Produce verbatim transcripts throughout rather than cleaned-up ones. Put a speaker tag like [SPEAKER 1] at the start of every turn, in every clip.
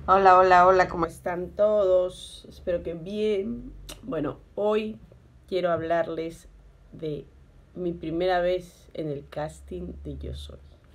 [SPEAKER 1] Hola, hola, hola, ¿cómo están todos? Espero que bien. Bueno, hoy quiero hablarles de mi primera vez en el casting de Yo Soy.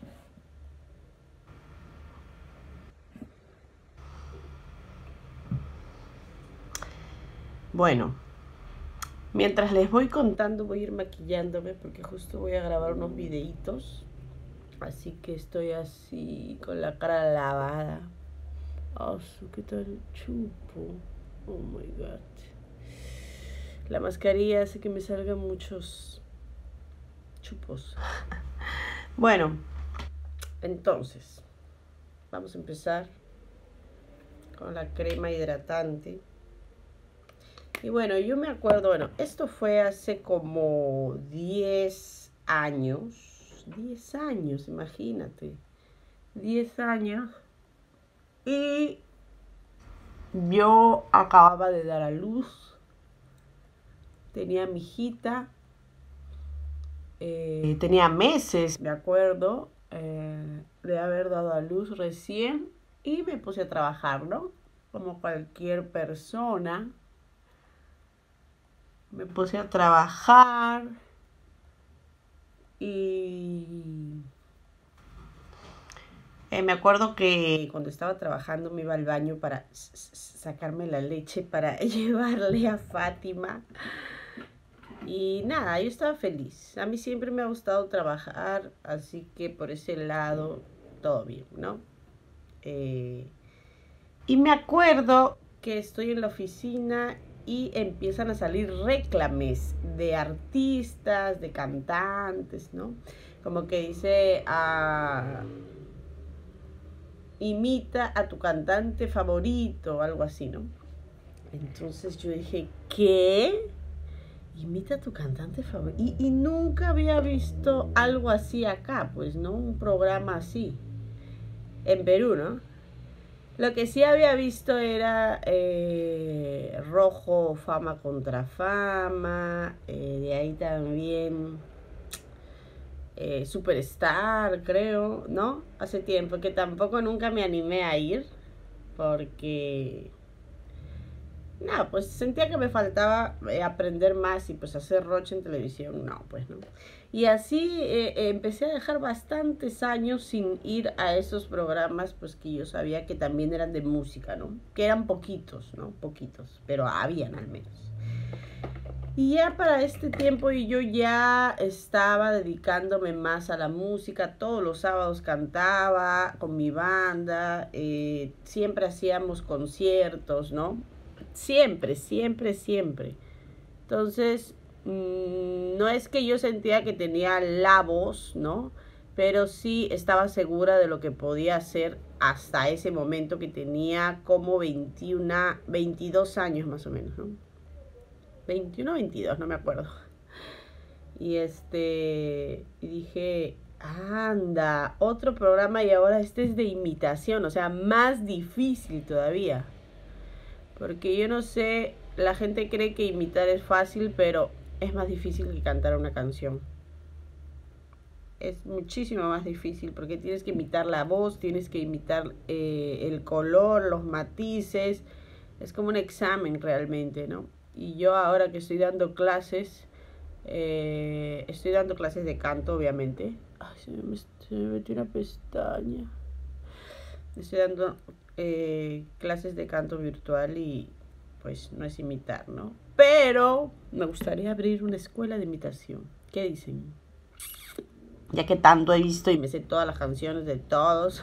[SPEAKER 1] Bueno, mientras les voy contando, voy a ir maquillándome porque justo voy a grabar unos videitos. Así que estoy así con la cara lavada. Oh, ¿qué tal chupo? Oh my god. La mascarilla hace que me salgan muchos chupos. Bueno, entonces, vamos a empezar con la crema hidratante. Y bueno, yo me acuerdo, bueno, esto fue hace como diez años. diez años, imagínate. diez años. Y yo acababa de dar a luz. Tenía a mi hijita. Eh, tenía meses, me acuerdo, eh, de haber dado a luz recién. Y me puse a trabajar, ¿no? Como cualquier persona. Me puse a trabajar y eh, me acuerdo que cuando estaba trabajando me iba al baño para sacarme la leche para llevarle a Fátima. Y nada, yo estaba feliz. A mí siempre me ha gustado trabajar, así que por ese lado todo bien, ¿no? Eh, y me acuerdo que estoy en la oficina y empiezan a salir reclames de artistas, de cantantes, ¿no? Como que dice, ah, imita a tu cantante favorito, algo así, ¿no? Entonces yo dije, ¿qué? Imita a tu cantante favorito. Y, y nunca había visto algo así acá, pues, ¿no? Un programa así. En Perú, ¿no? Lo que sí había visto era eh, Rojo, Fama contra Fama, eh, de ahí también eh, Superstar, creo, ¿no? Hace tiempo que tampoco nunca me animé a ir porque, no, pues sentía que me faltaba eh, aprender más y pues hacer roche en televisión, no, pues no. Y así eh, eh, empecé a dejar bastantes años sin ir a esos programas, pues que yo sabía que también eran de música, ¿no? Que eran poquitos, ¿no? Poquitos, pero habían al menos. Y ya para este tiempo yo ya estaba dedicándome más a la música. Todos los sábados cantaba con mi banda. Eh, siempre hacíamos conciertos, ¿no? Siempre, siempre, siempre. Entonces, mmm, no es que yo sentía que tenía la voz, ¿no? Pero sí estaba segura de lo que podía hacer hasta ese momento que tenía como veintiuno, veintidós años más o menos, ¿no? veintiuno, veintidós, no me acuerdo. Y este, y dije, anda, otro programa y ahora este es de imitación, o sea, más difícil todavía. Porque yo no sé, la gente cree que imitar es fácil, pero es más difícil que cantar una canción. Es muchísimo más difícil porque tienes que imitar la voz, tienes que imitar eh, el color, los matices. Es como un examen realmente, ¿no? Y yo ahora que estoy dando clases, eh, estoy dando clases de canto, obviamente. Ay, se me, se me metió una pestaña. Estoy dando eh, clases de canto virtual y pues no es imitar, ¿no? Pero me gustaría abrir una escuela de imitación. ¿Qué dicen? Ya que tanto he visto y me sé todas las canciones de todos.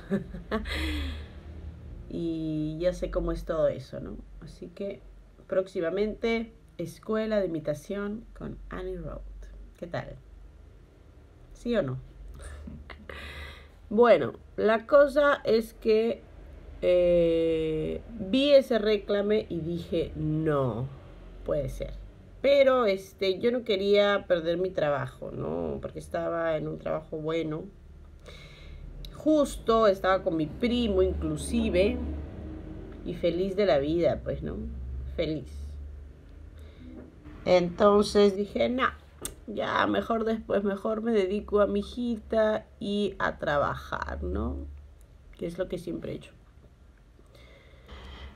[SPEAKER 1] Y ya sé cómo es todo eso, ¿no? Así que próximamente, escuela de imitación con Annie Road. ¿Qué tal? ¿Sí o no? Bueno, la cosa es que eh, vi ese reclame y dije, no, puede ser. Pero este, yo no quería perder mi trabajo, ¿no? Porque estaba en un trabajo bueno. Justo estaba con mi primo inclusive. Y feliz de la vida, pues, ¿no? Feliz. Entonces dije, no, ya mejor después, mejor me dedico a mi hijita y a trabajar, ¿no? Que es lo que siempre he hecho.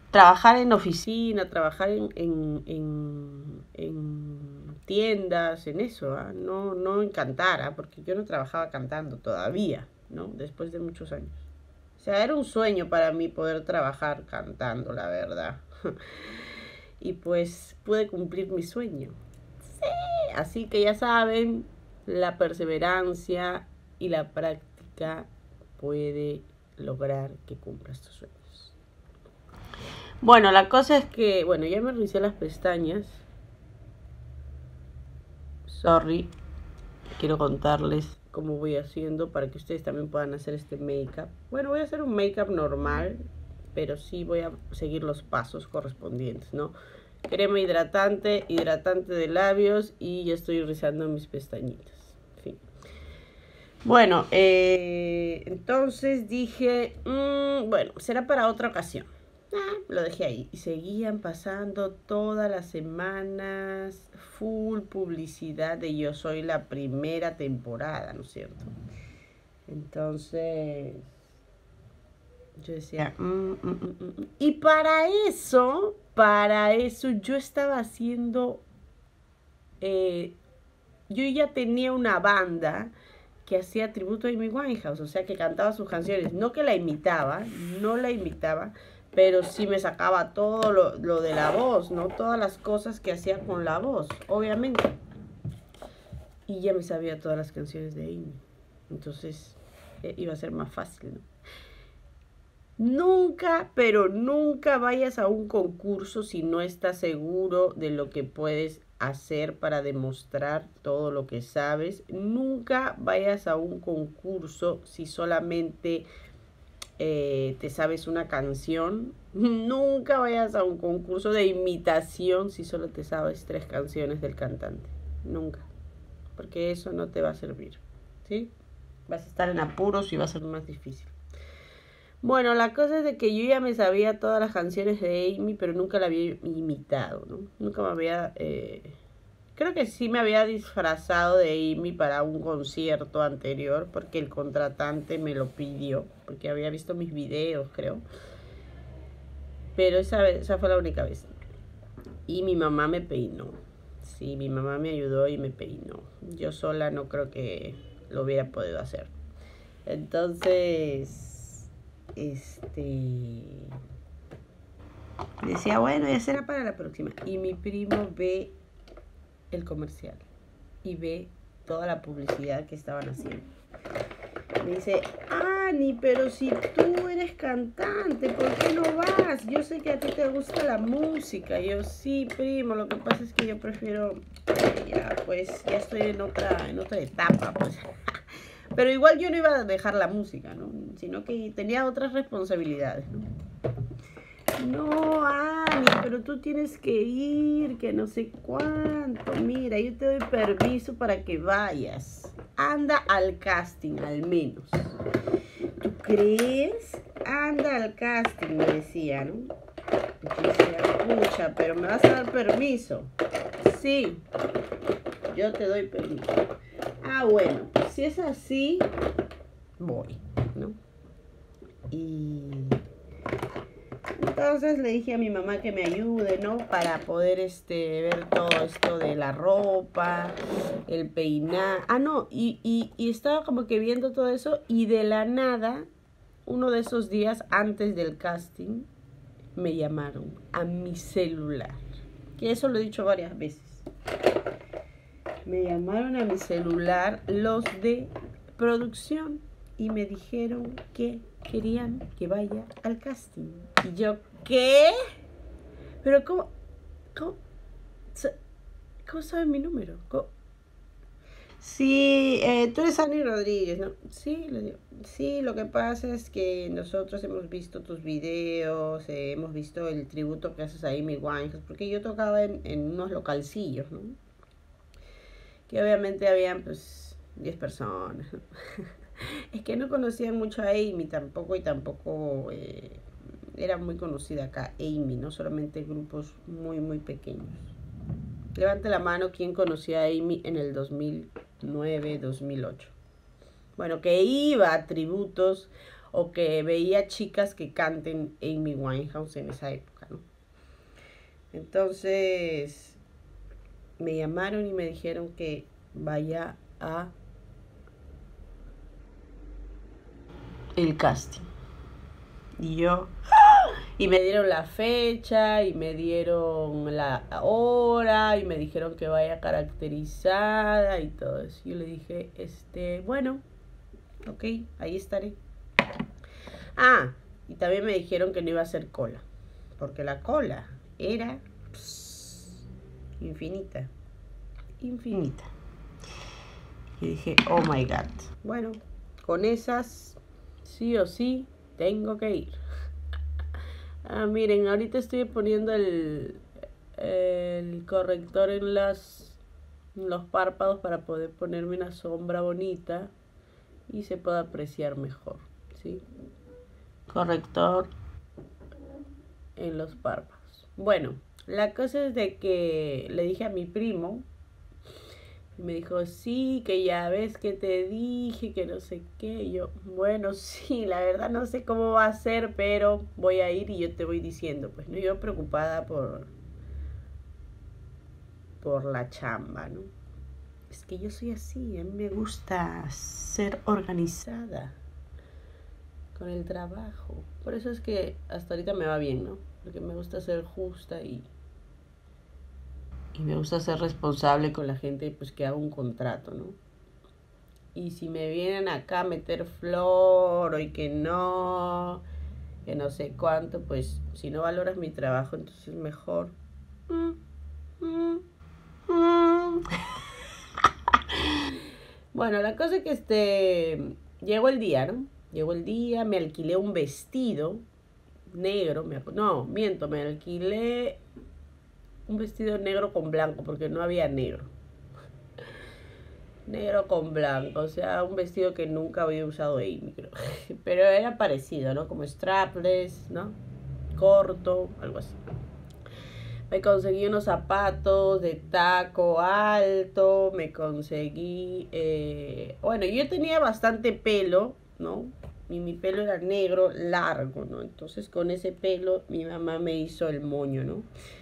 [SPEAKER 1] trabajar en oficina, trabajar en, en, en, en tiendas, en eso, ¿eh? no, no en cantar, ¿eh? Porque yo no trabajaba cantando todavía, ¿no? Después de muchos años. O sea, era un sueño para mí poder trabajar cantando, la verdad. Y pues pude cumplir mi sueño. Sí, así que ya saben, la perseverancia y la práctica puede lograr que cumplas tus sueños. Bueno, la cosa es que, bueno, ya me reinicié las pestañas. Sorry, quiero contarles cómo voy haciendo para que ustedes también puedan hacer este make-up. Bueno, voy a hacer un make-up normal, pero sí voy a seguir los pasos correspondientes, ¿no? Crema hidratante, hidratante de labios y ya estoy rizando mis pestañitas. En fin. Bueno, eh, entonces dije, mmm, bueno, será para otra ocasión. Ah, lo dejé ahí. Y seguían pasando todas las semanas full publicidad de Yo Soy la primera temporada, ¿no es cierto? Entonces yo decía, mm, mm, mm, mm. Y para eso, para eso yo estaba haciendo, eh, yo ya tenía una banda que hacía tributo a Amy Winehouse, o sea que cantaba sus canciones, no que la imitaba, no la imitaba, pero sí me sacaba todo lo, lo de la voz, ¿no? Todas las cosas que hacía con la voz, obviamente. Y ya me sabía todas las canciones de Amy. Entonces eh, iba a ser más fácil, ¿no? Nunca, pero nunca vayas a un concurso si no estás seguro de lo que puedes hacer para demostrar todo lo que sabes. Nunca vayas a un concurso si solamente eh, te sabes una canción. Nunca vayas a un concurso de imitación si solo te sabes tres canciones del cantante. Nunca. Porque eso no te va a servir, ¿sí? Vas a estar en apuros y va a ser más difícil. Bueno, la cosa es de que yo ya me sabía todas las canciones de Amy, pero nunca la había imitado, ¿no? Nunca me había... Eh... Creo que sí me había disfrazado de Amy para un concierto anterior, porque el contratante me lo pidió, porque había visto mis videos, creo. Pero esa vez, esa fue la única vez. Y mi mamá me peinó. Sí, mi mamá me ayudó y me peinó. Yo sola no creo que lo hubiera podido hacer. Entonces... Este decía, bueno, ya será para la próxima. Y mi primo ve el comercial y ve toda la publicidad que estaban haciendo. Me dice, Ani, pero si tú eres cantante, ¿por qué no vas? Yo sé que a ti te gusta la música. Y yo, sí, primo, lo que pasa es que yo prefiero, eh, ya, pues, ya estoy en otra, en otra etapa, pues. Pero igual yo no iba a dejar la música, ¿no? Sino que tenía otras responsabilidades, ¿no? No, Ani, pero tú tienes que ir, que no sé cuánto. Mira, yo te doy permiso para que vayas. Anda al casting, al menos. ¿Tú crees? Anda al casting, me decía, ¿no? Yo decía, pucha, pero me vas a dar permiso. Sí, yo te doy permiso. Ah, bueno, pues si es así, voy, ¿no? Y entonces le dije a mi mamá que me ayude, ¿no? Para poder este, ver todo esto de la ropa, el peinar. Ah, no, y, y, y estaba como que viendo todo eso y de la nada, uno de esos días antes del casting, me llamaron a mi celular. Que eso lo he dicho varias veces. Me llamaron a mi celular los de producción y me dijeron que querían que vaya al casting. Y yo, ¿qué? Pero ¿cómo? ¿Cómo, ¿Cómo saben mi número? ¿Cómo? Sí, eh, tú eres Ani Rodríguez, ¿no? Sí, le digo, sí, lo que pasa es que nosotros hemos visto tus videos, eh, hemos visto el tributo que haces a Amy Winehouse, porque yo tocaba en, en unos localcillos, ¿no? Que obviamente habían pues diez personas, ¿no? Es que no conocían mucho a Amy tampoco y tampoco eh, era muy conocida acá Amy, no solamente grupos muy muy pequeños. Levante la mano quien conocía a Amy en el dos mil nueve, dos mil ocho. Bueno, que iba a tributos o que veía chicas que canten Amy Winehouse en esa época, ¿no? Entonces me llamaron y me dijeron que vaya a el casting. Y yo, y me dieron la fecha, y me dieron la hora, y me dijeron que vaya caracterizada y todo eso. Yo le dije, este, bueno, ok, ahí estaré. Ah, y también me dijeron que no iba a hacer cola, porque la cola era pss, infinita, infinita. Y dije, oh my God. Bueno, con esas, sí o sí, tengo que ir. Ah, miren, ahorita estoy poniendo el, el corrector en, las, en los párpados para poder ponerme una sombra bonita y se pueda apreciar mejor, ¿sí? Corrector en los párpados. Bueno, la cosa es de que le dije a mi primo, y me dijo, sí, que ya ves que te dije, que no sé qué. Y yo, bueno, sí, la verdad no sé cómo va a ser, pero voy a ir y yo te voy diciendo. Pues no, yo preocupada por, por la chamba, ¿no? Es que yo soy así, a mí me gusta ser organizada con el trabajo. Por eso es que hasta ahorita me va bien, ¿no? Porque me gusta ser justa y... Y me gusta ser responsable con la gente, pues, que hago un contrato, ¿no? Y si me vienen acá a meter flor y que no, que no sé cuánto, pues, si no valoras mi trabajo, entonces mejor. Mm, mm, mm. Bueno, la cosa es que este, llegó el día, ¿no? Llegó el día, me alquilé un vestido negro, me, no, miento, me alquilé un vestido negro con blanco, porque no había negro. Negro con blanco, o sea, un vestido que nunca había usado Amy, creo. Pero era parecido, ¿no? Como strapless, ¿no? Corto, algo así. Me conseguí unos zapatos de taco alto, me conseguí... Eh, bueno, yo tenía bastante pelo, ¿no? Y mi pelo era negro, largo, ¿no? Entonces con ese pelo mi mamá me hizo el moño, ¿no?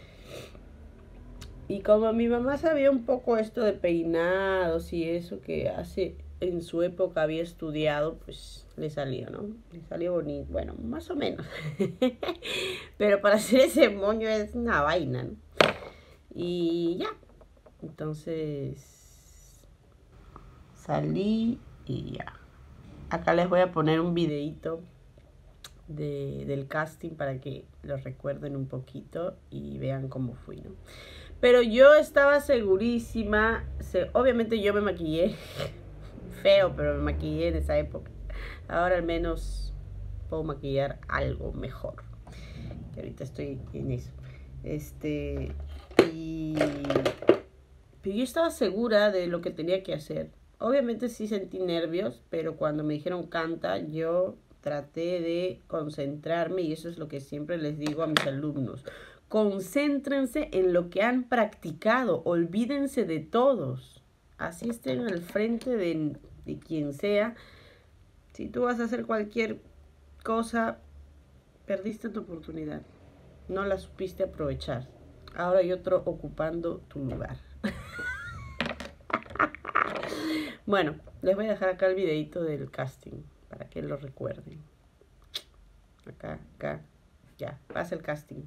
[SPEAKER 1] Y como mi mamá sabía un poco esto de peinados y eso que hace en su época había estudiado, pues le salió, ¿no? Le salió bonito, bueno, más o menos. Pero para hacer ese moño es una vaina, ¿no? Y ya, entonces salí y ya. Acá les voy a poner un videito de, del casting para que lo recuerden un poquito y vean cómo fui, ¿no? Pero yo estaba segurísima, se, obviamente yo me maquillé, feo, pero me maquillé en esa época. Ahora al menos puedo maquillar algo mejor, que ahorita estoy en eso. Este, y pero yo estaba segura de lo que tenía que hacer. Obviamente sí sentí nervios, pero cuando me dijeron canta, yo traté de concentrarme y eso es lo que siempre les digo a mis alumnos. Concéntrense en lo que han practicado, olvídense de todos. Así estén al frente de, de quien sea. Si tú vas a hacer cualquier cosa, perdiste tu oportunidad. No la supiste aprovechar. Ahora hay otro ocupando tu lugar. Bueno, les voy a dejar acá el videito del casting para que lo recuerden. Acá, acá, ya, pasa el casting.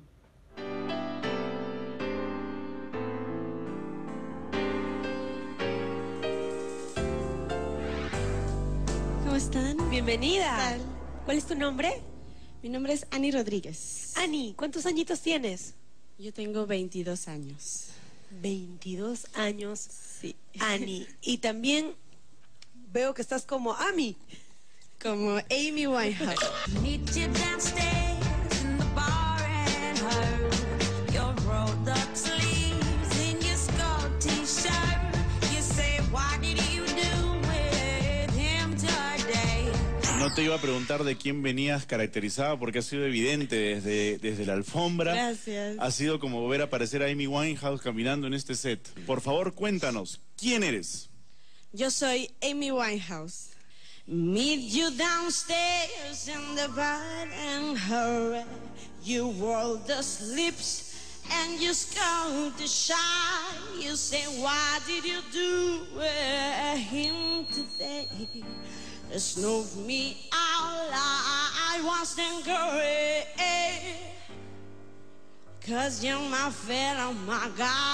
[SPEAKER 2] ¿Cómo están?
[SPEAKER 3] Bienvenida.
[SPEAKER 2] ¿Qué tal?
[SPEAKER 3] ¿Cuál es tu nombre?
[SPEAKER 2] Mi nombre es Ani Rodríguez.
[SPEAKER 3] Ani, ¿cuántos añitos tienes?
[SPEAKER 2] Yo tengo veintidós años.
[SPEAKER 3] veintidós años.
[SPEAKER 2] Sí.
[SPEAKER 3] Ani. Y también veo que estás como Ami.
[SPEAKER 2] Como Amy Winehouse.
[SPEAKER 4] No te iba a preguntar de quién venías caracterizada porque ha sido evidente desde, desde la alfombra.
[SPEAKER 2] Gracias.
[SPEAKER 4] Ha sido como ver aparecer a Amy Winehouse caminando en este set. Por favor, cuéntanos, ¿quién eres?
[SPEAKER 2] Yo soy Amy Winehouse. Meet you downstairs in the bed and hurry. You roll the slips and you scout the shy. You say, why did you do uh, him today? Snuff me out, I was angry. Cause you're my fellow, my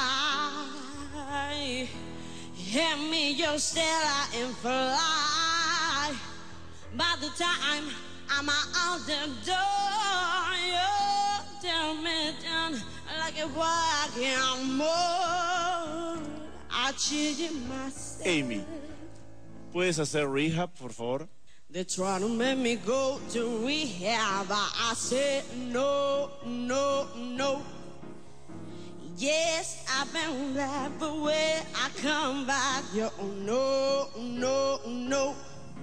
[SPEAKER 2] guy. Hand me your Stella and fly. By the time I'm out the door, you tell me down like a walking more. I cheated myself.
[SPEAKER 4] Amy, ¿puedes hacer rehab, por favor?
[SPEAKER 2] They try to make me go to rehab, but I said no, no, no. Yes, I've been there, but when I come back, you no, no, no.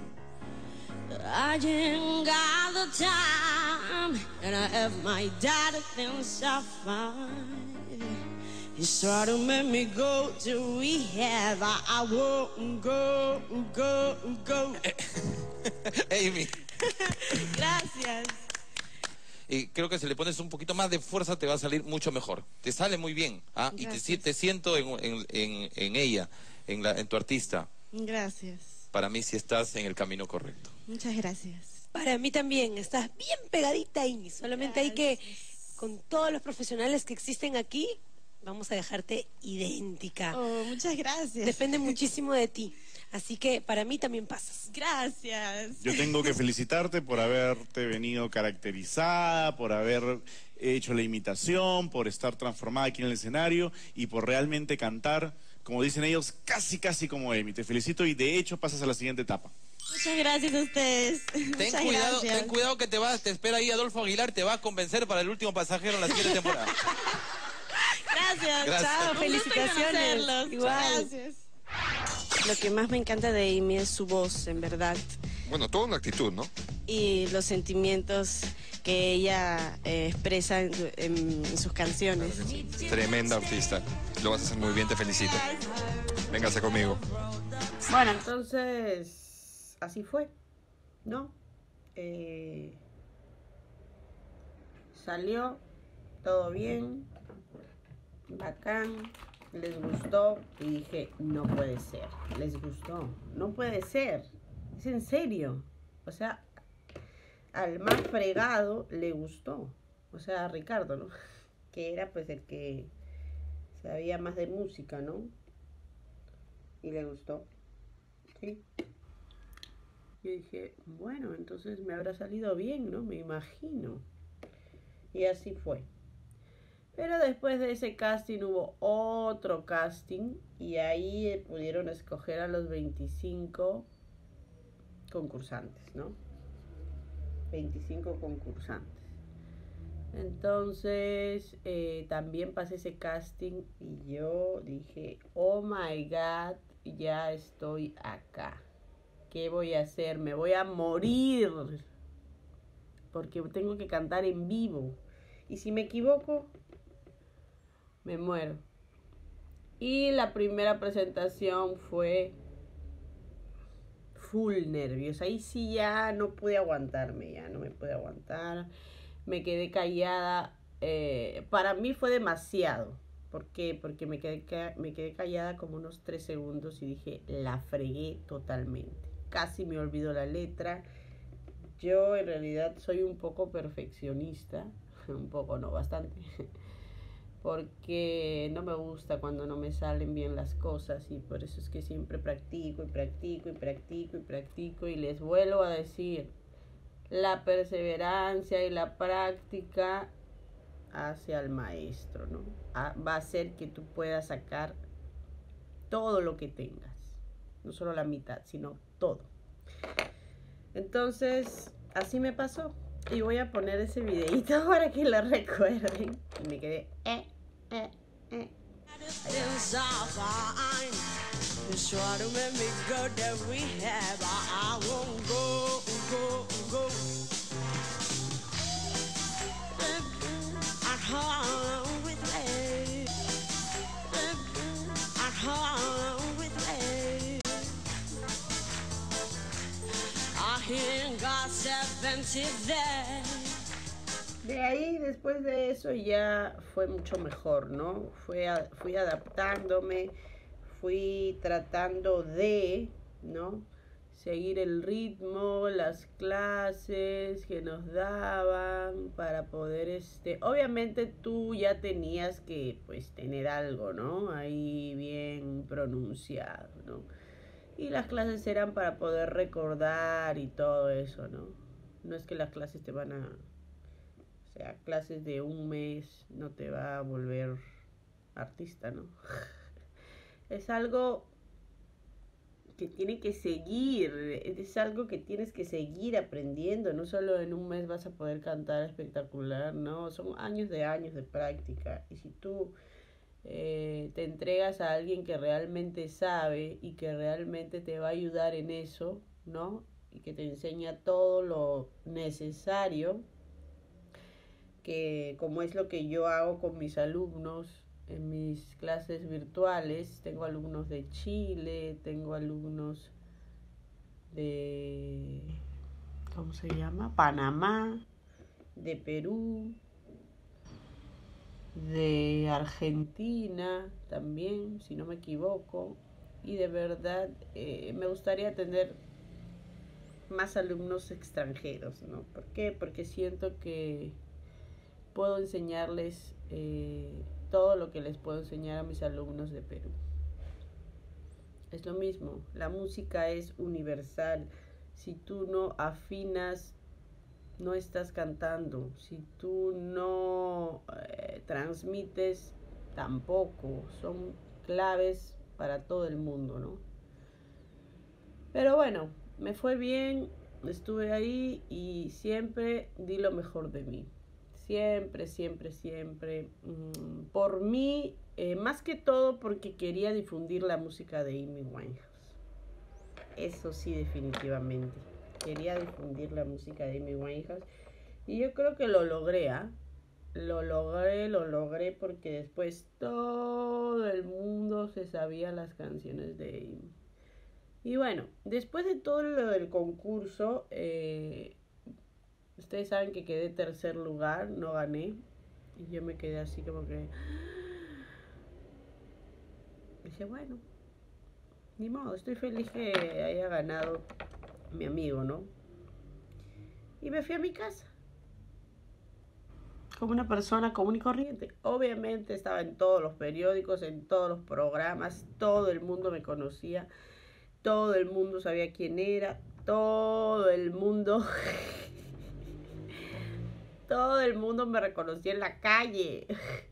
[SPEAKER 2] I ain't got the time, and I have my dad things I find. He's trying to make me go to rehab, but I won't go, go, go.
[SPEAKER 5] Amy.
[SPEAKER 2] Gracias.
[SPEAKER 5] Y creo que si le pones un poquito más de fuerza te va a salir mucho mejor. Te sale muy bien, ¿ah? Y te, si- te siento en, en, en, en ella, en, la, en tu artista.
[SPEAKER 2] Gracias.
[SPEAKER 5] Para mí sí estás en el camino correcto.
[SPEAKER 2] Muchas gracias.
[SPEAKER 3] Para mí también, estás bien pegadita ahí. Solamente hay que, con todos los profesionales que existen aquí, vamos a dejarte idéntica.
[SPEAKER 2] Oh, muchas gracias.
[SPEAKER 3] Depende muchísimo de ti. Así que para mí también pasas.
[SPEAKER 2] Gracias.
[SPEAKER 4] Yo tengo que felicitarte por haberte venido caracterizada, por haber hecho la imitación, por estar transformada aquí en el escenario y por realmente cantar, como dicen ellos, casi casi como Amy. Te felicito y de hecho pasas a la siguiente etapa.
[SPEAKER 2] Muchas gracias a ustedes.
[SPEAKER 5] Ten
[SPEAKER 2] Muchas
[SPEAKER 5] cuidado,
[SPEAKER 2] gracias.
[SPEAKER 5] ten cuidado que te vas, te espera ahí Adolfo Aguilar, te va a convencer para el último pasajero en la siguiente temporada.
[SPEAKER 2] Gracias.
[SPEAKER 5] Gracias.
[SPEAKER 2] Chao.
[SPEAKER 3] Chao, felicitaciones.
[SPEAKER 2] Igual.
[SPEAKER 3] Igual.
[SPEAKER 2] Gracias. Lo que más me encanta de Amy es su voz, en verdad.
[SPEAKER 6] Bueno, toda una actitud, ¿no?
[SPEAKER 2] Y los sentimientos que ella eh, expresa en, su- en- en sus canciones.
[SPEAKER 6] Tremenda artista. Lo vas a hacer muy bien, te felicito. Véngase conmigo.
[SPEAKER 1] Bueno, entonces, así fue, ¿no? Eh, salió, todo bien, bacán, les gustó y dije, no puede ser, les gustó, no puede ser, es en serio. O sea, al más fregado le gustó, o sea, a Ricardo, ¿no? Que era pues el que sabía más de música, ¿no? Y le gustó. Sí. Yo dije, bueno, entonces me habrá salido bien, ¿no? Me imagino. Y así fue. Pero después de ese casting hubo otro casting y ahí eh, pudieron escoger a los veinticinco concursantes, ¿no? veinticinco concursantes. Entonces, eh, también pasé ese casting y yo dije, oh my God, ya estoy acá. ¿Qué voy a hacer? Me voy a morir. Porque tengo que cantar en vivo. Y si me equivoco, me muero. Y la primera presentación fue full nervios. Ahí sí ya no pude aguantarme, ya no me pude aguantar. Me quedé callada. Eh, para mí fue demasiado. ¿Por qué? Porque me quedé, ca- me quedé callada como unos tres segundos y dije, la fregué totalmente. Casi me olvidó la letra. Yo en realidad soy un poco perfeccionista. Un poco, no, bastante. Porque no me gusta cuando no me salen bien las cosas y por eso es que siempre practico y practico y practico y practico y les vuelvo a decir, la perseverancia y la práctica hace al maestro, ¿no? A- va a hacer que tú puedas sacar todo lo que tengas, no solo la mitad, sino todo. Entonces, así me pasó. Y voy a poner ese videito para que lo recuerden. Y me quedé, eh, eh, eh.
[SPEAKER 2] Things are fine. Just try to make me go to rehab. I, I won't go, go, go. At home with me. At home with me. expensive there.
[SPEAKER 1] De ahí, después de eso, ya fue mucho mejor, ¿no? Fue a- fui adaptándome, fui tratando de, ¿no? Seguir el ritmo, las clases que nos daban para poder, este... Obviamente tú ya tenías que, pues, tener algo, ¿no? Ahí bien pronunciado, ¿no? Y las clases eran para poder recordar y todo eso, ¿no? No es que las clases te van a... O sea, clases de un mes no te va a volver artista, ¿no? Es algo que tiene que seguir, es algo que tienes que seguir aprendiendo, no solo en un mes vas a poder cantar espectacular, no, son años de años de práctica. Y si tú eh, te entregas a alguien que realmente sabe y que realmente te va a ayudar en eso, ¿no? Y que te enseña todo lo necesario, que como es lo que yo hago con mis alumnos en mis clases virtuales. Tengo alumnos de Chile, tengo alumnos de, ¿cómo se llama? Panamá, de Perú, de Argentina también, si no me equivoco. Y de verdad eh, me gustaría tener más alumnos extranjeros, ¿no? ¿Por qué? Porque siento que puedo enseñarles eh, todo lo que les puedo enseñar a mis alumnos de Perú. Es lo mismo, la música es universal. Si tú no afinas, no estás cantando. Si tú no eh, transmites, tampoco. Son claves para todo el mundo, ¿no? Pero bueno, me fue bien, estuve ahí y siempre di lo mejor de mí. Siempre, siempre, siempre. Mm, por mí, eh, más que todo porque quería difundir la música de Amy Winehouse. Eso sí, definitivamente. Quería difundir la música de Amy Winehouse. Y yo creo que lo logré, ¿ah? ¿eh? Lo logré, lo logré porque después todo el mundo se sabía las canciones de Amy. Y bueno, después de todo lo del concurso, eh, ustedes saben que quedé tercer lugar, no gané. Y yo me quedé así como que... Dije, bueno, ni modo, estoy feliz que haya ganado mi amigo, ¿no? Y me fui a mi casa. Como una persona común y corriente. Obviamente estaba en todos los periódicos, en todos los programas, todo el mundo me conocía, todo el mundo sabía quién era, todo el mundo... todo el mundo me reconocía en la calle.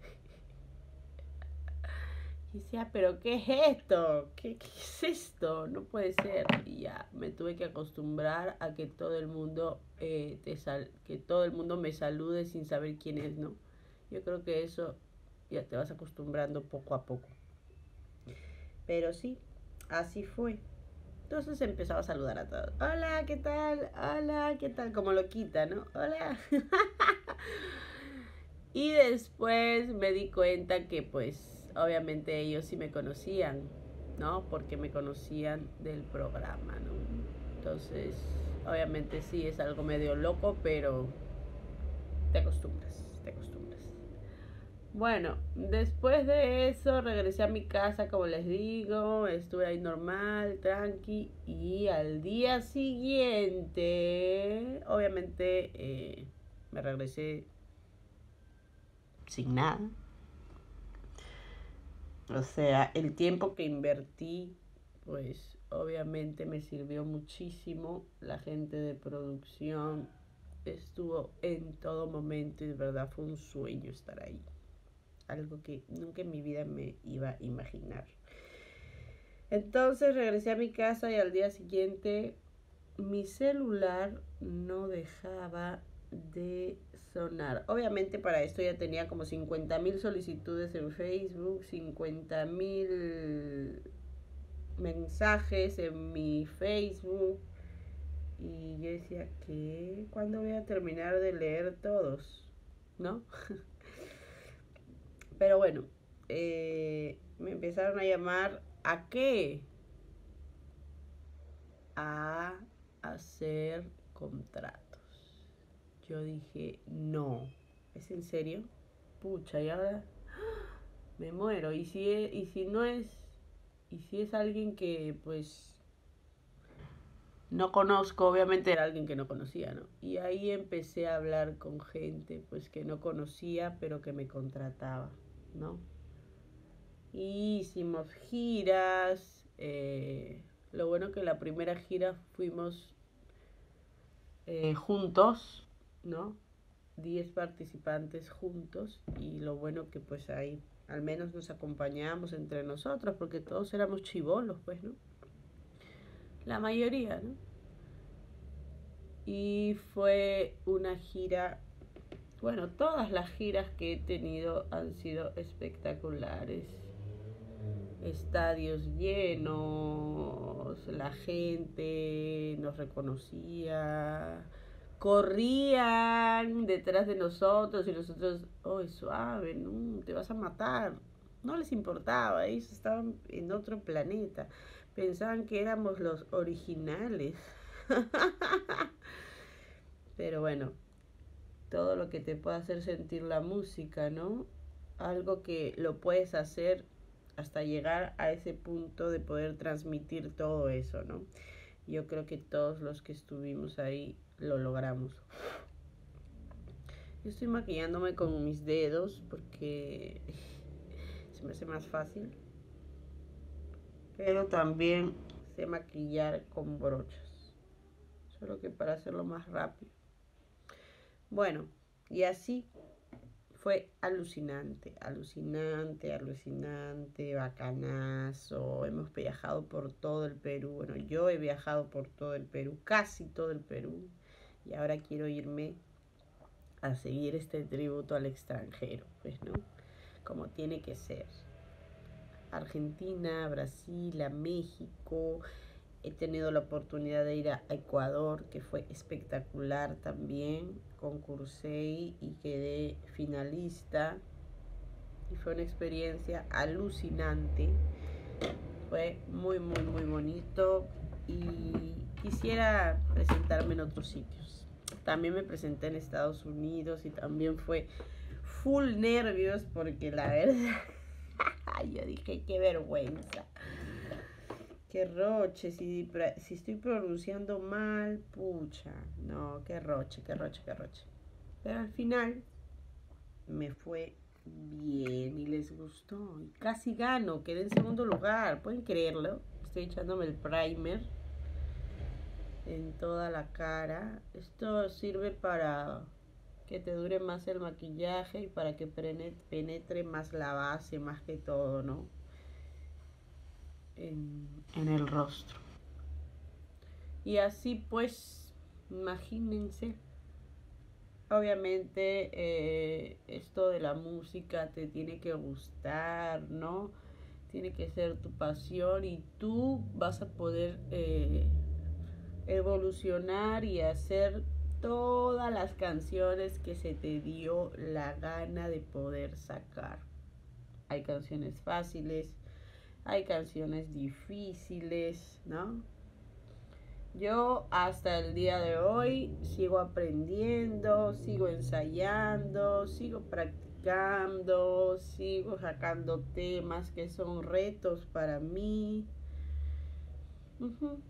[SPEAKER 1] Y decía, pero ¿qué es esto? ¿Qué, ¿Qué es esto? No puede ser. Y ya me tuve que acostumbrar a que todo el mundo eh, te sal que todo el mundo me salude sin saber quién es, ¿no? Yo creo que eso ya te vas acostumbrando poco a poco. Pero sí, así fue. Entonces empezaba a saludar a todos. Hola, ¿qué tal? Hola, ¿qué tal? Como loquita, ¿no? Hola. Y después me di cuenta que pues obviamente ellos sí me conocían, ¿no? Porque me conocían del programa, ¿no? Entonces, obviamente sí es algo medio loco, pero te acostumbras, te acostumbras. Bueno, después de eso regresé a mi casa, como les digo, estuve ahí normal, tranqui, y al día siguiente, obviamente, eh, me regresé sin nada. O sea, el tiempo que invertí, pues obviamente me sirvió muchísimo. La gente de producción estuvo en todo momento y de verdad fue un sueño estar ahí. Algo que nunca en mi vida me iba a imaginar. Entonces regresé a mi casa y al día siguiente mi celular no dejaba de sonar. Obviamente para esto ya tenía como cincuenta mil solicitudes en Facebook, cincuenta mil mensajes en mi Facebook. Y yo decía, ¿qué? ¿Cuándo voy a terminar de leer todos? ¿No? Pero bueno, eh, me empezaron a llamar, ¿a qué? A hacer contratos. yo dije, no, ¿es en serio? Pucha, y ahora me muero. Y si, es, y si no es, y si es alguien que pues no conozco, obviamente era alguien que no conocía, ¿no? Y ahí empecé a hablar con gente pues que no conocía, pero que me contrataba, ¿no? Y hicimos giras. Eh, lo bueno que la primera gira fuimos eh, juntos, ¿no? diez participantes juntos, y lo bueno que pues ahí al menos nos acompañábamos entre nosotros, porque todos éramos chibolos, pues, ¿no? La mayoría, ¿no? Y fue una gira, bueno, todas las giras que he tenido han sido espectaculares. Estadios llenos, la gente nos reconocía, corrían detrás de nosotros y nosotros, oh, suave, no, te vas a matar. No les importaba, ellos estaban en otro planeta, pensaban que éramos los originales. Pero bueno, todo lo que te puede hacer sentir la música, ¿no? Algo que lo puedes hacer hasta llegar a ese punto de poder transmitir todo eso, ¿no? Yo creo que todos los que estuvimos ahí lo logramos. Yo estoy maquillándome con mis dedos porque se me hace más fácil, pero también sé maquillar con brochas, solo que para hacerlo más rápido. Bueno, y así fue alucinante, alucinante, alucinante, bacanazo. Hemos viajado por todo el Perú. Bueno, yo he viajado por todo el Perú, casi todo el Perú. Y ahora quiero irme a seguir este tributo al extranjero, pues, ¿no? Como tiene que ser. Argentina, Brasil, a México. He tenido la oportunidad de ir a Ecuador, que fue espectacular también. Concursé y quedé finalista. Y fue una experiencia alucinante. Fue muy, muy, muy bonito. Y quisiera presentarme en otros sitios. También me presenté en Estados Unidos y también fue full nervios porque la verdad, yo dije, qué vergüenza. Qué roche, si, si estoy pronunciando mal, pucha, no, qué roche, qué roche, qué roche. Pero al final me fue bien y les gustó. Y casi gano, quedé en segundo lugar, ¿pueden creerlo? Estoy echándome el primer en toda la cara. Esto sirve para que te dure más el maquillaje y para que penetre más la base, más que todo, ¿no? En, en el rostro. Y así pues, imagínense, obviamente eh, esto de la música te tiene que gustar, ¿no? Tiene que ser tu pasión y tú vas a poder eh, evolucionar y hacer todas las canciones que se te dio la gana de poder sacar. Hay canciones fáciles, hay canciones difíciles, ¿no? Yo hasta el día de hoy sigo aprendiendo, sigo ensayando, sigo practicando, sigo sacando temas que son retos para mí. Uh-huh.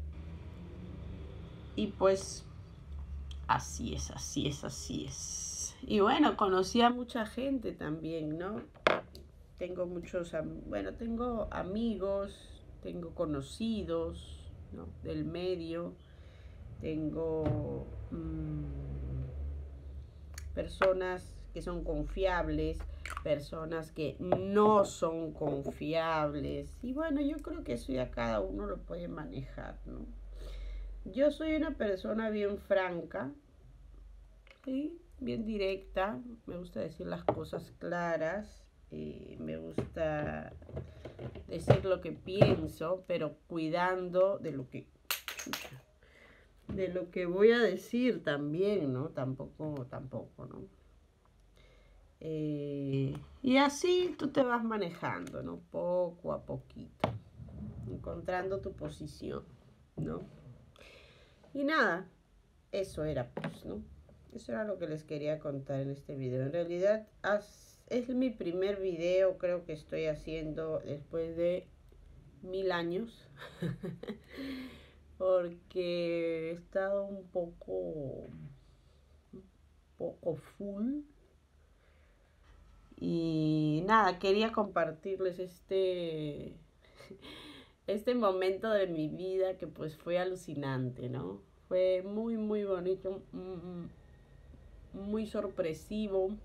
[SPEAKER 1] Y pues así es, así es, así es. Y bueno, conocí a mucha gente también, ¿no? Tengo muchos, bueno, tengo amigos, tengo conocidos, ¿no? Del medio, tengo mmm, personas que son confiables, personas que no son confiables. Y bueno, yo creo que eso ya cada uno lo puede manejar, ¿no? Yo soy una persona bien franca, ¿sí? Bien directa, me gusta decir las cosas claras. Eh, me gusta decir lo que pienso, pero cuidando de lo que de lo que voy a decir también, ¿no? Tampoco, tampoco, ¿no? Eh, y así tú te vas manejando, ¿no? Poco a poquito, encontrando tu posición, ¿no? Y nada, eso era, pues, ¿no? Eso era lo que les quería contar en este video. En realidad es mi primer video, creo que estoy haciendo después de mil años. Porque he estado un poco, un poco full. Y nada, quería compartirles este, este momento de mi vida que pues fue alucinante, ¿no? Fue muy, muy bonito, muy sorpresivo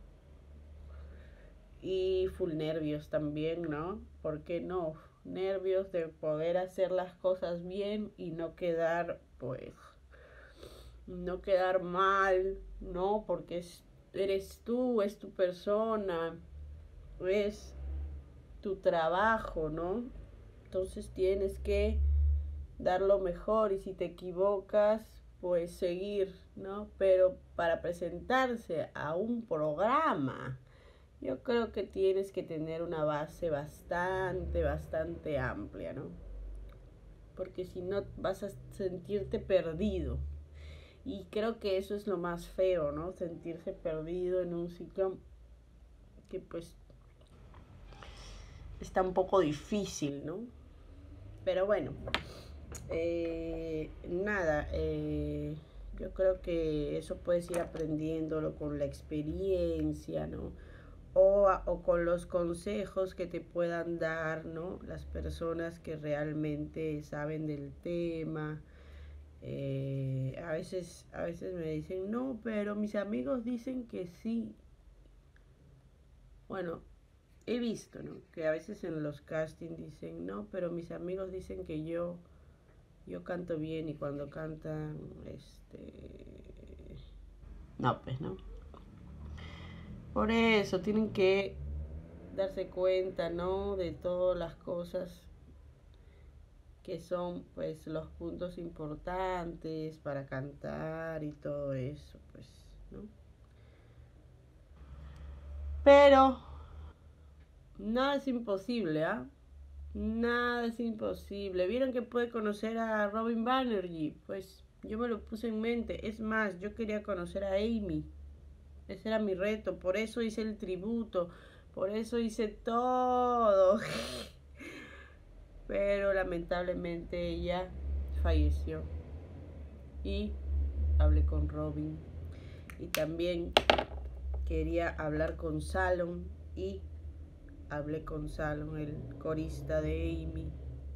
[SPEAKER 1] y full nervios también, ¿no? ¿Por qué no? Nervios de poder hacer las cosas bien y no quedar, pues, no quedar mal, ¿no? Porque es, eres tú, es tu persona, es tu trabajo, ¿no? Entonces tienes que dar lo mejor y si te equivocas, pues seguir, ¿no? Pero para presentarse a un programa, yo creo que tienes que tener una base bastante, bastante amplia, ¿no? Porque si no vas a sentirte perdido. Y creo que eso es lo más feo, ¿no? Sentirse perdido en un sitio que pues está un poco difícil, ¿no? Pero bueno, eh, nada, eh, yo creo que eso puedes ir aprendiéndolo con la experiencia, ¿no? O, o con los consejos que te puedan dar, ¿no? Las personas que realmente saben del tema. Eh, a veces, a veces me dicen, no, pero mis amigos dicen que sí. Bueno, he visto, ¿no? Que a veces en los castings dicen, no, pero mis amigos dicen que yo, yo canto bien y cuando cantan, este... No, pues, ¿no? Por eso tienen que darse cuenta, ¿no? De todas las cosas que son, pues, los puntos importantes para cantar y todo eso, pues, ¿no? Pero nada es imposible, ¿ah? ¿eh? Nada es imposible. ¿Vieron que puede conocer a Robin Banerjee? Pues yo me lo puse en mente. Es más, yo quería conocer a Amy. Ese era mi reto. Por eso hice el tributo. Por eso hice todo. Pero lamentablemente ella falleció. Y hablé con Robin. Y también quería hablar con Salon. Y hablé con Salon, el corista de Amy.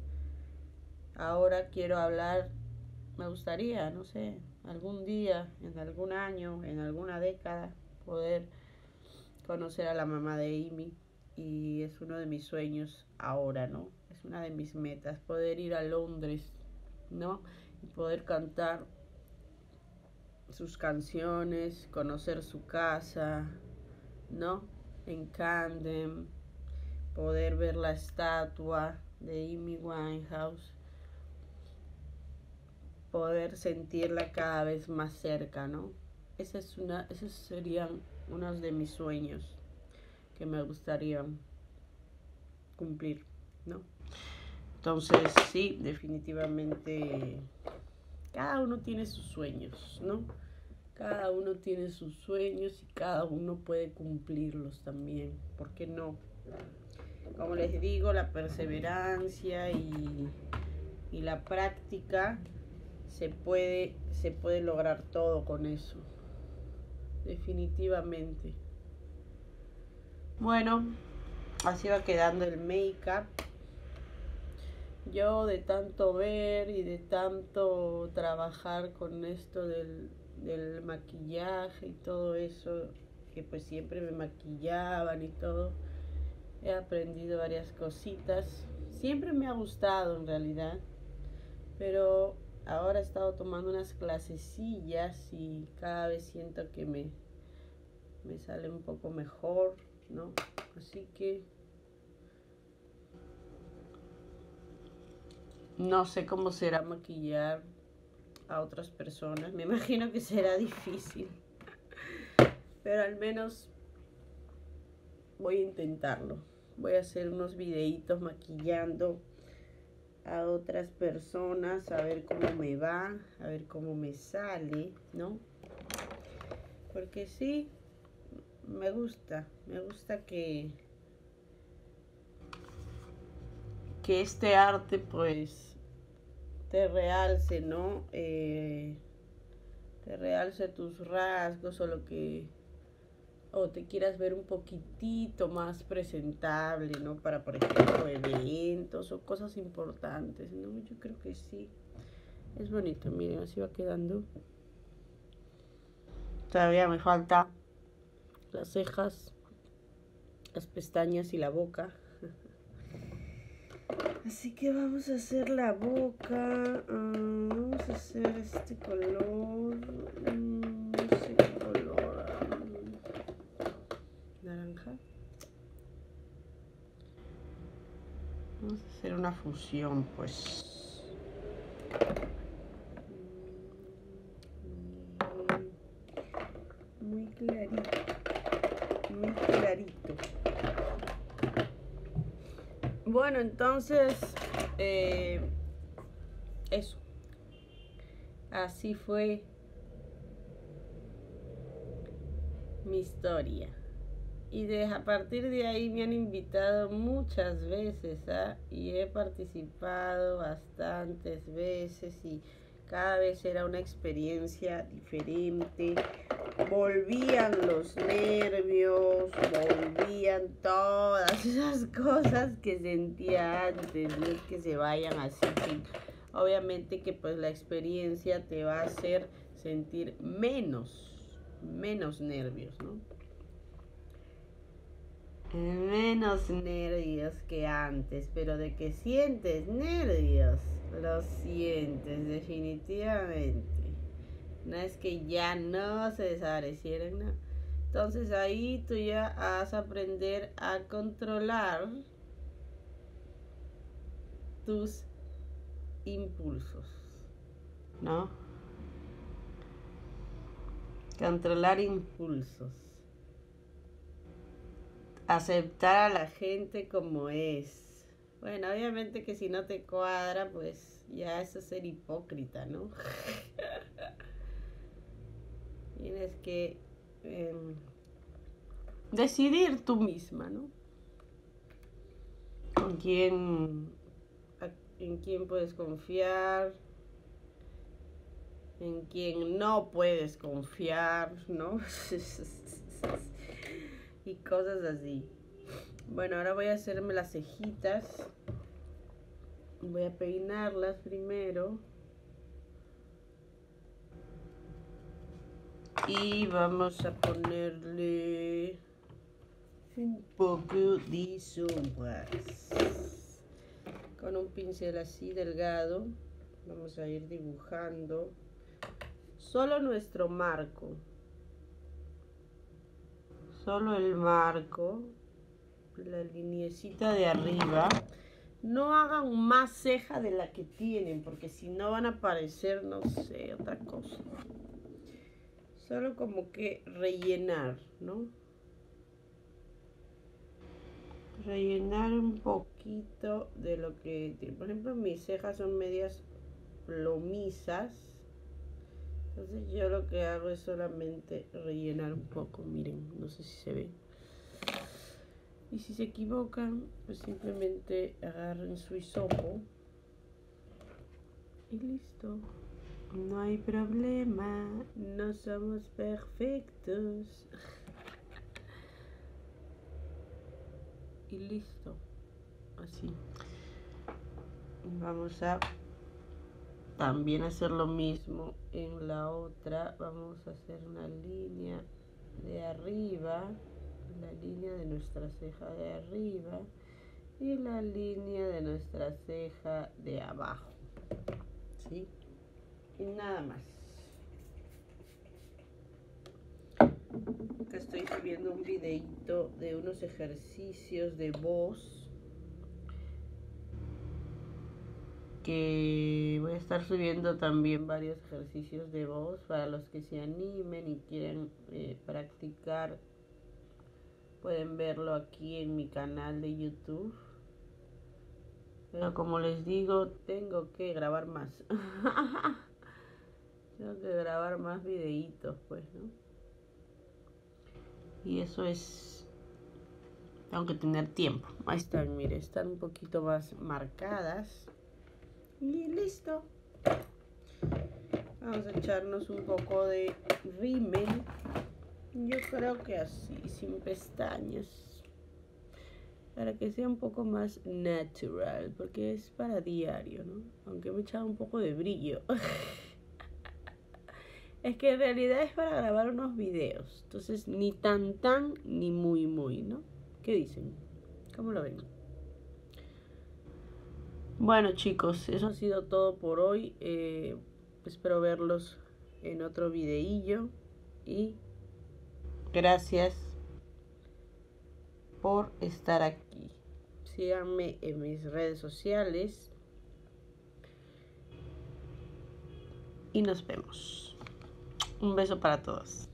[SPEAKER 1] Ahora quiero hablar, me gustaría, no sé, algún día, en algún año, en alguna década, poder conocer a la mamá de Amy. Y es uno de mis sueños ahora, ¿no? Es una de mis metas, poder ir a Londres, ¿no? Y poder cantar sus canciones, conocer su casa, ¿no? En Camden, poder ver la estatua de Amy Winehouse, poder sentirla cada vez más cerca, ¿no? Esa es una, esos serían unos de mis sueños que me gustaría cumplir, ¿no? Entonces, sí, definitivamente cada uno tiene sus sueños, ¿no? Cada uno tiene sus sueños y cada uno puede cumplirlos también, ¿por qué no? Como les digo, la perseverancia y, y la práctica se puede, se puede lograr todo con eso. Definitivamente. Bueno, así va quedando el make-up. Yo de tanto ver y de tanto trabajar con esto del, del maquillaje y todo eso, que pues siempre me maquillaban y todo, he aprendido varias cositas. Siempre me ha gustado en realidad, pero ahora he estado tomando unas clasecillas y cada vez siento que me, me sale un poco mejor, ¿no? Así que no sé cómo será maquillar a otras personas. Me imagino que será difícil, pero al menos voy a intentarlo. Voy a hacer unos videitos maquillando a otras personas, a ver cómo me va, a ver cómo me sale, ¿no? Porque sí, me gusta, me gusta que, que este arte pues te realce, ¿no? Eh, te realce tus rasgos o lo que... o te quieras ver un poquitito más presentable, ¿no? Para, por ejemplo, eventos o cosas importantes, ¿no? Yo creo que sí. Es bonito, miren, así va quedando. Todavía me falta las cejas, las pestañas y la boca. Así que vamos a hacer la boca. Uh, vamos a hacer este color. Um, no sé qué color. Um, naranja. Vamos a hacer una fusión, pues. Muy clarito. Muy clarito. Bueno, entonces, eh, eso. Así fue mi historia. Y de, a partir de ahí me han invitado muchas veces, ¿eh? Y he participado bastantes veces y cada vez era una experiencia diferente. Volvían los nervios, volvían todas esas cosas que sentía antes, no es que se vayan así. Obviamente que pues la experiencia te va a hacer sentir menos, menos nervios, ¿no? Menos nervios que antes, pero de que sientes nervios, los sientes definitivamente. No es que ya no se desaparecieron, ¿no? Entonces ahí tú ya vas a aprender a controlar tus impulsos, ¿no? Controlar impulsos. Aceptar a la gente como es. Bueno, obviamente que si no te cuadra, pues ya eso es ser hipócrita, ¿no? Tienes que eh, decidir tú misma, ¿no? En quién, en quién puedes confiar, en quién no puedes confiar, ¿no? Y cosas así. Bueno, ahora voy a hacerme las cejitas. Voy a peinarlas primero. Y vamos a ponerle un poco de sombras. Con un pincel así delgado vamos a ir dibujando solo nuestro marco. Solo el marco, la lineecita de arriba. No hagan más ceja de la que tienen, porque si no van a aparecer, no sé, otra cosa. Solo como que rellenar, ¿no? Rellenar un poquito de lo que tiene. Por ejemplo, mis cejas son medias plomizas. Entonces yo lo que hago es solamente rellenar un poco, miren, no sé si se ve. Y si se equivocan, pues simplemente agarren su hisopo y listo. No hay problema, no somos perfectos. Y listo, así. Vamos a también hacer lo mismo en la otra. Vamos a hacer una línea de arriba, la línea de nuestra ceja de arriba y la línea de nuestra ceja de abajo, ¿sí? Y nada más. Acá estoy subiendo un videito de unos ejercicios de voz que voy a estar subiendo también varios ejercicios de voz para los que se animen y quieren eh, practicar. Pueden verlo aquí en mi canal de YouTube. Pero como les digo, tengo que grabar más. Tengo que grabar más videitos, pues, ¿no? Y eso es... tengo que tener tiempo. Ahí están, mire, están un poquito más marcadas. Y listo. Vamos a echarnos un poco de rímel. Yo creo que así, sin pestañas. Para que sea un poco más natural. Porque es para diario, ¿no? Aunque me he echado un poco de brillo. Es que en realidad es para grabar unos videos. Entonces, ni tan tan, ni muy muy, ¿no? ¿Qué dicen? ¿Cómo lo ven? Bueno, chicos, eso ha sido todo por hoy. Eh, espero verlos en otro videillo. Y gracias por estar aquí. Síganme en mis redes sociales. Y nos vemos. Un beso para todos.